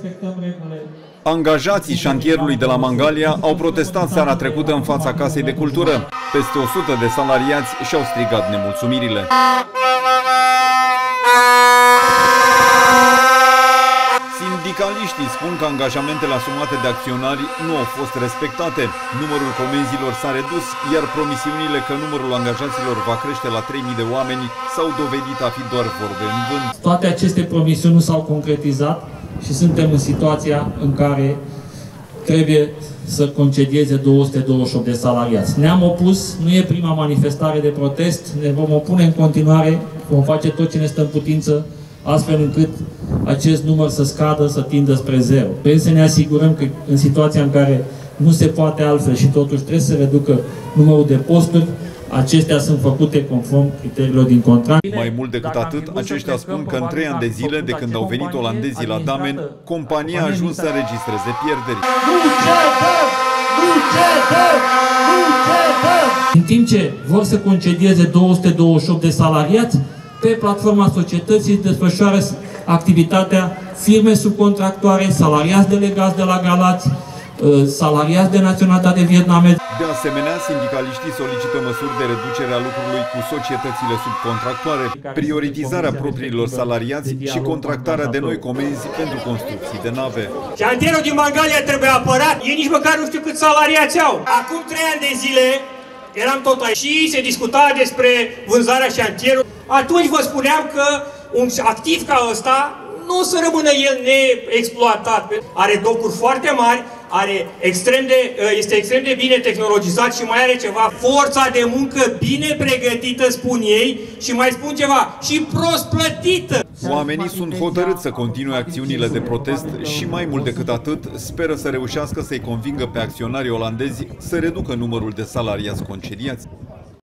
respectăm regulile. Angajații șantierului de la Mangalia au protestat seara trecută în fața Casei de Cultură. Peste 100 de salariați și-au strigat nemulțumirile. Sindicaliștii spun că angajamentele asumate de acționari nu au fost respectate. Numărul comenzilor s-a redus, iar promisiunile că numărul angajaților va crește la 3.000 de oameni s-au dovedit a fi doar vorbe în vânt. Toate aceste promisiuni nu s-au concretizat și suntem în situația în care trebuie să concedieze 228 de salariați. Ne-am opus, nu e prima manifestare de protest, ne vom opune în continuare, vom face tot ce ne stă în putință, astfel încât acest număr să scadă, să tindă spre zero. Vrem să ne asigurăm că în situația în care nu se poate altfel și totuși trebuie să reducă numărul de posturi, acestea sunt făcute conform criteriilor din contract. Mai mult decât atât, aceștia spun că în 3 ani de zile, de când au venit olandezii la Damen, compania a ajuns să înregistreze pierderi. În timp ce vor să concedieze 228 de salariați, pe platforma societății desfășoară activitatea firme subcontractoare, salariați delegați de la Galați, salariați de naționalitate vietnameză. De asemenea, sindicaliștii solicită măsuri de reducere a lucrului cu societățile subcontractoare, prioritizarea propriilor salariați și contractarea de noi comenzi pentru construcții de nave. Șantierul din Mangalia trebuie apărat, ei nici măcar nu știu cât salariați au. Acum 3 ani de zile eram tot aici și se discuta despre vânzarea șantierului. Atunci vă spuneam că un activ ca ăsta nu o să rămână el neexploatat. Are docuri foarte mari, este extrem de bine tehnologizat și mai are ceva. Forța de muncă bine pregătită, spun ei, și mai spun ceva, și prost plătită. Oamenii sunt hotărâți să continue acțiunile de protest și mai mult decât atât speră să reușească să-i convingă pe acționarii olandezi să reducă numărul de salariați concediați.